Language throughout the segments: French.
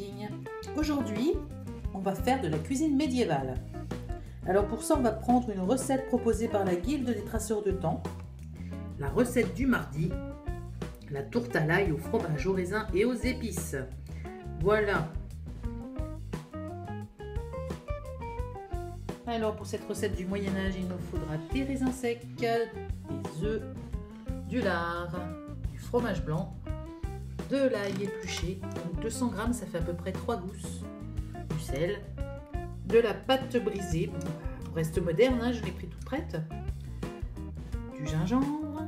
Cooking. Aujourd'hui, on va faire de la cuisine médiévale. Alors pour ça, on va prendre une recette proposée par la Guilde des Traceurs de Temps, la recette du mardi, la tourte à l'ail, au fromage, au raisin et aux épices. Voilà. Alors pour cette recette du Moyen-Âge, il nous faudra des raisins secs, des œufs, du lard, du fromage blanc, de l'ail épluché, donc 200 g, ça fait à peu près 3 gousses, du sel, de la pâte brisée, on reste moderne, hein, je l'ai pris toute prête, du gingembre,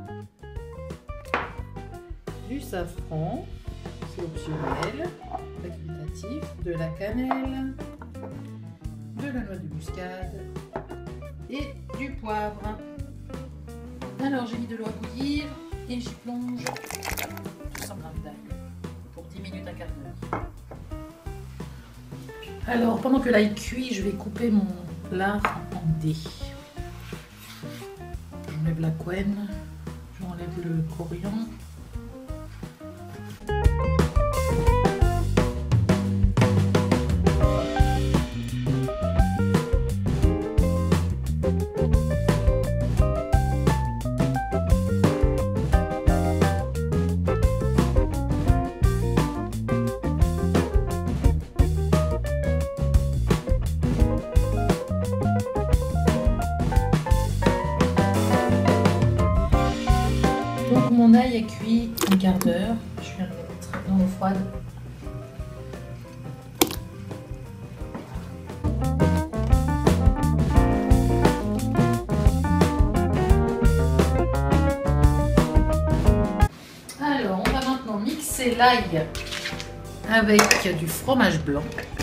du safran, c'est optionnel, facultatif, de la cannelle, de la noix de muscade et du poivre. Alors j'ai mis de l'eau à bouillir et j'y plonge 200 g d'ail pour 10 minutes, un quart d'heure. Alors pendant que l'ail cuit, je vais couper mon lard en dés. J'enlève la couenne, j'enlève le coriandre. Donc mon ail est cuit un quart d'heure, je vais le mettre dans l'eau froide. Alors on va maintenant mixer l'ail avec du fromage blanc.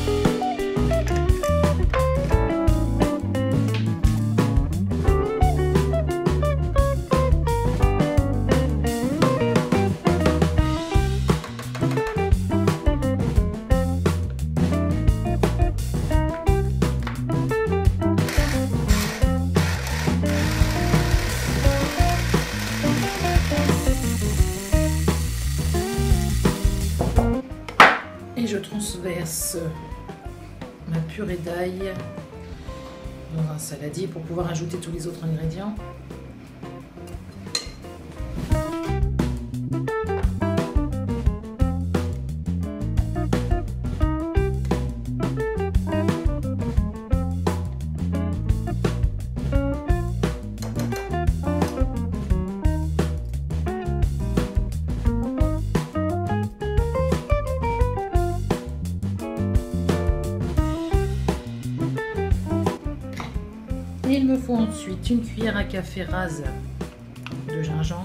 Et je transverse ma purée d'ail dans un saladier pour pouvoir ajouter tous les autres ingrédients. Et il me faut ensuite une cuillère à café rase de gingembre,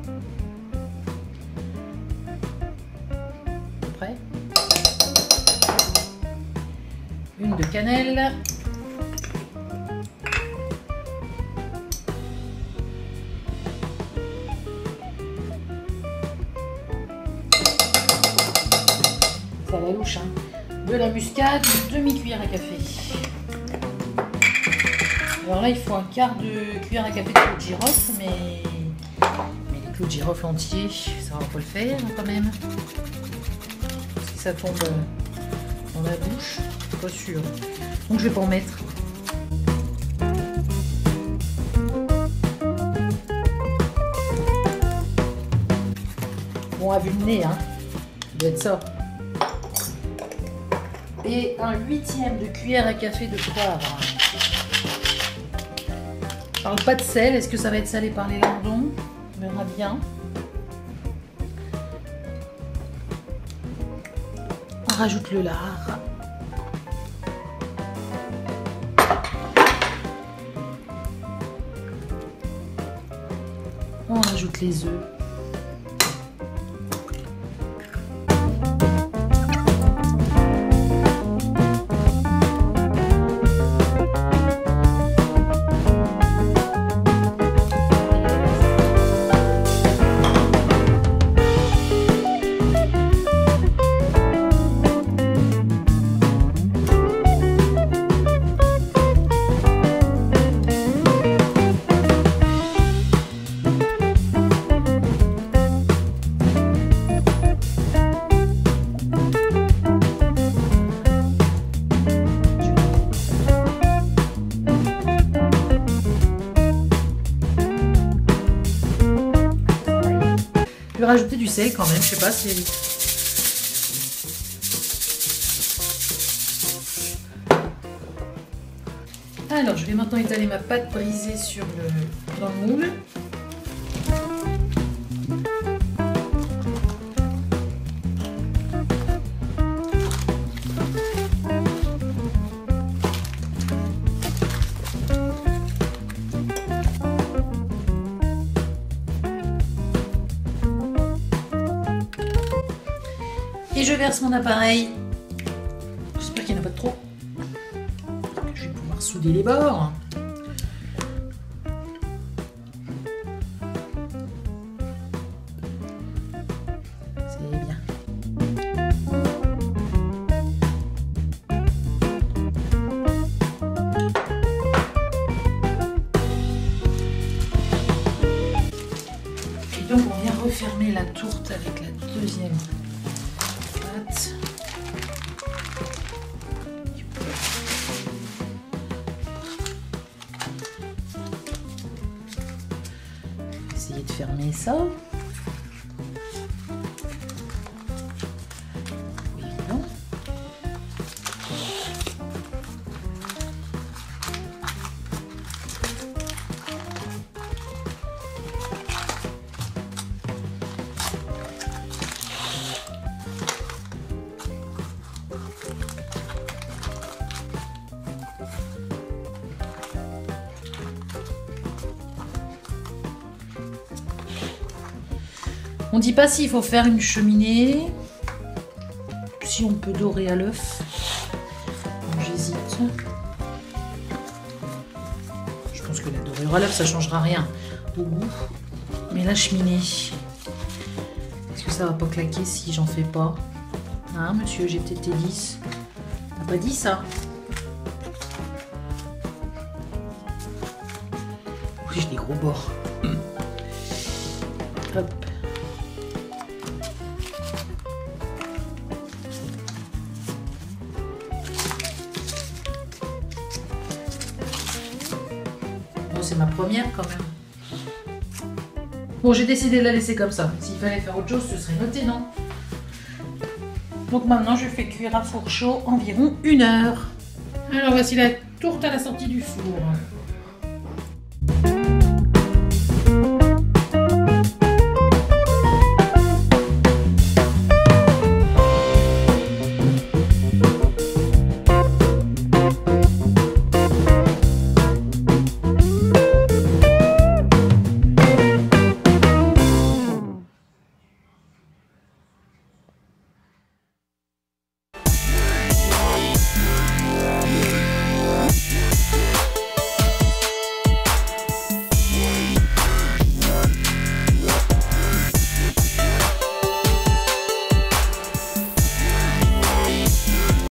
à peu près, une de cannelle, c'est à la louche, hein, de la muscade, demi-cuillère à café. Alors là, il faut un quart de cuillère à café de clous de girofle, mais les clous de girofle entiers, ça va pas le faire quand même. Si ça tombe dans la bouche, pas sûr. Donc je vais pas en mettre. Bon, à vue de nez, hein, ça doit être ça. Et un 1/8 de cuillère à café de poivre. Je parle pas de sel, est-ce que ça va être salé par les lardons? On verra bien. On rajoute le lard. On rajoute les œufs. rajouter du sel quand même, je sais pas si... Alors, je vais maintenant étaler ma pâte brisée dans le moule. Et je verse mon appareil. J'espère qu'il n'y en a pas trop. Je vais pouvoir souder les bords. C'est bien. Et donc on vient refermer la tourte avec la deuxième pâte. Essayer de fermer ça. Oui, non. On dit pas s'il faut faire une cheminée, si on peut dorer à l'œuf. J'hésite. Je pense que la dorure à l'œuf, ça changera rien au goût. Mais la cheminée, est-ce que ça va pas claquer si j'en fais pas? Hein, monsieur GTT10? T'as pas dit ça? Oui, j'ai des gros bords. Hop. C'est ma première quand même. Bon, j'ai décidé de la laisser comme ça. S'il fallait faire autre chose, ce serait noté, non? Donc maintenant, je fais cuire à four chaud environ 1 heure. Alors voici la tourte à la sortie du four.